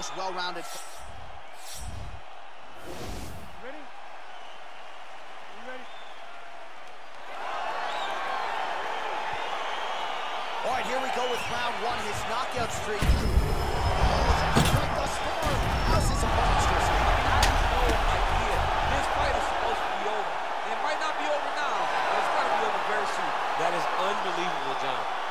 most well-rounded. Ready? You ready? All right, here we go with round one, his knockout streak. Thus far, how's his opponent's just? I have no idea. This fight is supposed to be over. It might not be over now, but it's going to be over very soon. That is unbelievable, John.